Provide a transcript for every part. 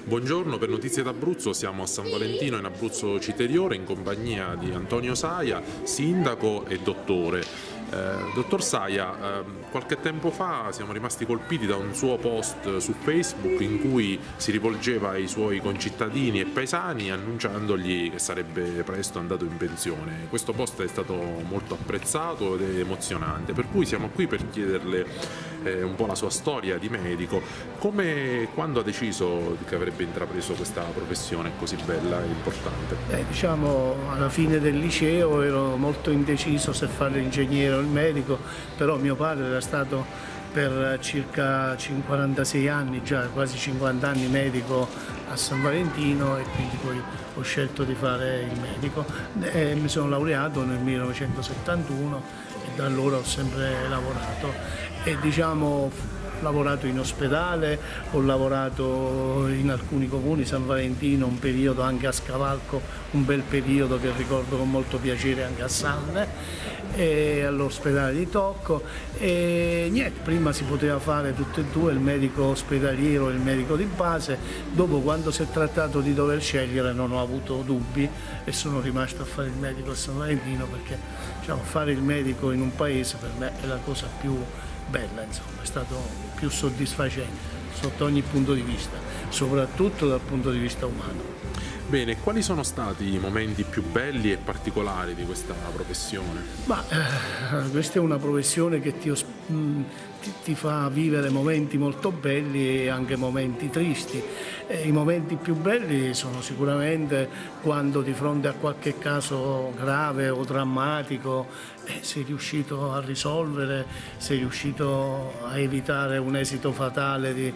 Buongiorno, per Notizie d'Abruzzo siamo a San Valentino in Abruzzo Citeriore in compagnia di Antonio Saia, sindaco e dottore. Dottor Saia, qualche tempo fa siamo rimasti colpiti da un suo post su Facebook in cui si rivolgeva ai suoi concittadini e paesani annunciandogli che sarebbe presto andato in pensione. Questo post è stato molto apprezzato ed emozionante, per cui siamo qui per chiederle un po' la sua storia di medico. Quando ha deciso che avrebbe intrapreso questa professione così bella e importante? Diciamo alla fine del liceo ero molto indeciso se fare l'ingegnere o il medico, però mio padre era stato per circa 46 anni, già quasi 50 anni medico a San Valentino, e quindi poi ho scelto di fare il medico. Mi sono laureato nel 1971 e da allora ho sempre lavorato e diciamo ho lavorato in ospedale, ho lavorato in alcuni comuni, San Valentino un periodo, anche a Scavalco un bel periodo che ricordo con molto piacere, anche a Salle e all'ospedale di Tocco, e niente, prima si poteva fare tutte e due, il medico ospedaliero e il medico di base. Dopo, quando si è trattato di dover scegliere, non ho avuto dubbi e sono rimasto a fare il medico a San Valentino, perché diciamo, fare il medico in un paese per me è la cosa più bella, insomma, è stato più soddisfacente sotto ogni punto di vista, soprattutto dal punto di vista umano. Bene, quali sono stati i momenti più belli e particolari di questa professione? Questa è una professione che ti fa vivere momenti molto belli e anche momenti tristi. I momenti più belli sono sicuramente quando di fronte a qualche caso grave o drammatico sei riuscito a risolvere, sei riuscito a evitare un esito fatale di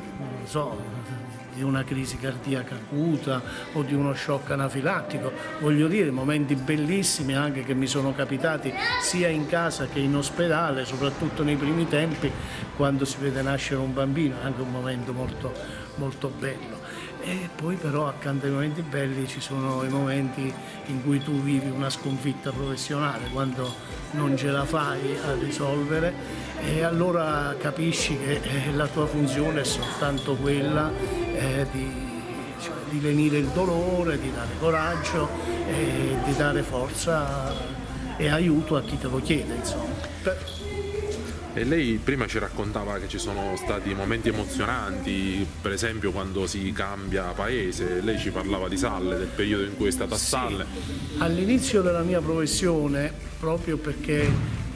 una crisi cardiaca acuta o di uno shock anafilattico. Voglio dire, momenti bellissimi anche che mi sono capitati sia in casa che in ospedale, soprattutto nei primi tempi, quando si vede nascere un bambino, è anche un momento molto, molto bello. E poi però accanto ai momenti belli ci sono i momenti in cui tu vivi una sconfitta professionale, quando non ce la fai a risolvere, e allora capisci che la tua funzione è soltanto quella di lenire il dolore, di dare coraggio, di dare forza e aiuto a chi te lo chiede, insomma. E lei prima ci raccontava che ci sono stati momenti emozionanti, per esempio quando si cambia paese. Lei ci parlava di Salle, del periodo in cui è stata a Salle. All'inizio della mia professione, proprio perché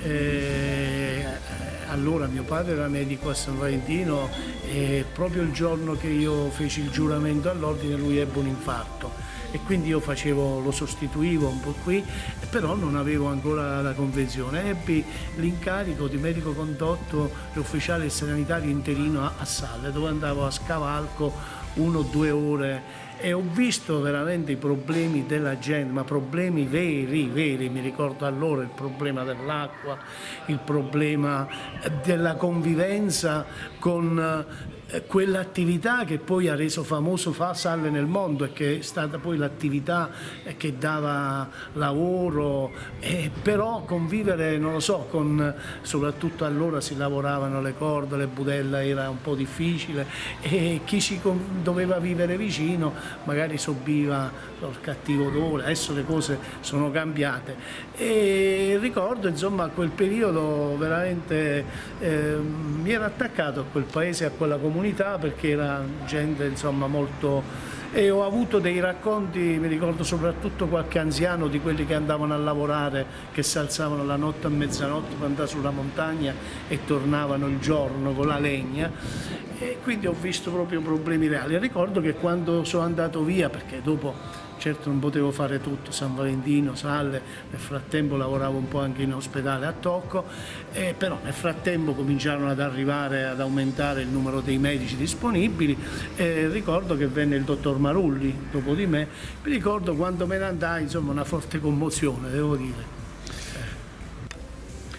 allora mio padre era medico a San Valentino e proprio il giorno che io feci il giuramento all'ordine lui ebbe un infarto. E quindi io lo sostituivo un po' qui, però non avevo ancora la convenzione. Ebbi l'incarico di medico condotto e ufficiale sanitario interino a Salle, dove andavo a Scavalco 1 o 2 ore e ho visto veramente i problemi della gente, ma problemi veri, mi ricordo allora il problema dell'acqua, il problema della convivenza con quell'attività che poi ha reso famoso Salle nel mondo e che è stata poi l'attività che dava lavoro, però convivere, non lo so, soprattutto allora si lavoravano le corde, le budella, era un po' difficile e chi ci doveva vivere vicino magari subiva il cattivo odore. Adesso le cose sono cambiate e ricordo, insomma, a quel periodo veramente mi ero attaccato a quel paese, a quella comunità, perché era gente, insomma, molto. E ho avuto dei racconti, mi ricordo soprattutto qualche anziano di quelli che andavano a lavorare, che si alzavano la notte a mezzanotte per andare sulla montagna e tornavano il giorno con la legna, e quindi ho visto proprio problemi reali. Ricordo che quando sono andato via, perché dopo certo non potevo fare tutto, San Valentino, Salle, nel frattempo lavoravo un po' anche in ospedale a Tocco, però nel frattempo cominciarono ad aumentare il numero dei medici disponibili, ricordo che venne il dottor Marulli dopo di me, mi ricordo quando me ne andai, insomma, una forte commozione, devo dire.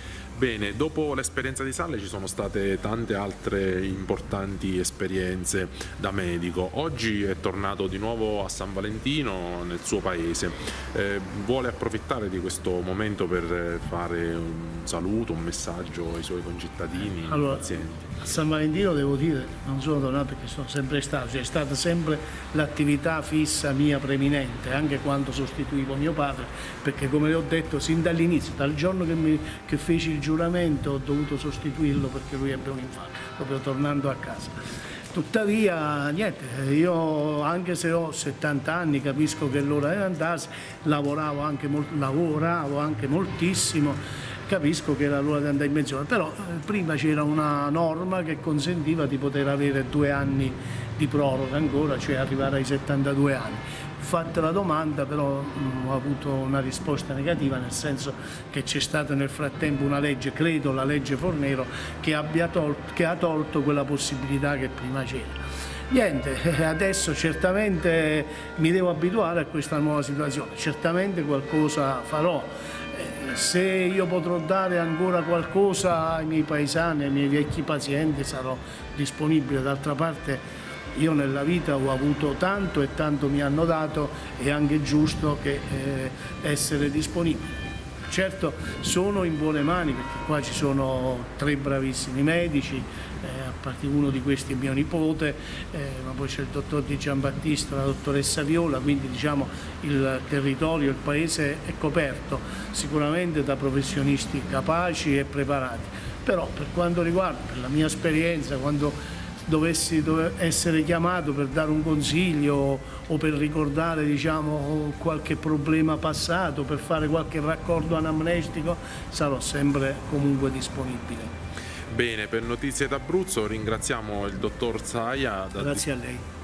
Bene, dopo l'esperienza di Salle ci sono state tante altre importanti esperienze da medico. Oggi è tornato di nuovo a San Valentino, nel suo paese. Vuole approfittare di questo momento per fare un saluto, un messaggio ai suoi concittadini, ai pazienti? A San Valentino devo dire, non sono tornato perché sono sempre stato, cioè è stata sempre l'attività fissa mia preminente, anche quando sostituivo mio padre, perché come le ho detto sin dall'inizio, dal giorno che feci il giuramento ho dovuto sostituirlo perché lui ebbe un infarto, proprio tornando a casa. Tuttavia, niente, io anche se ho 70 anni capisco che l'ora è andata, lavoravo anche moltissimo, capisco che era l'ora di andare in pensione, però prima c'era una norma che consentiva di poter avere 2 anni di proroga ancora, cioè arrivare ai 72 anni. Ho fatto la domanda, però ho avuto una risposta negativa, nel senso che c'è stata nel frattempo una legge, credo la legge Fornero, che ha tolto quella possibilità che prima c'era. Niente, adesso certamente mi devo abituare a questa nuova situazione, certamente qualcosa farò. Se io potrò dare ancora qualcosa ai miei paesani, ai miei vecchi pazienti, sarò disponibile. D'altra parte io nella vita ho avuto tanto e tanto mi hanno dato, è anche giusto che essere disponibile. Certo sono in buone mani perché qua ci sono 3 bravissimi medici, a parte uno di questi è mio nipote, ma poi c'è il dottor Di Giambattista, la dottoressa Viola, quindi diciamo il territorio, il paese è coperto sicuramente da professionisti capaci e preparati. Però per quanto riguarda, per la mia esperienza, quando dovessi essere chiamato per dare un consiglio o per ricordare diciamo, qualche problema passato, per fare qualche raccordo anamnestico, sarò sempre comunque disponibile. Bene, per Notizie d'Abruzzo ringraziamo il dottor Saia. Grazie a lei.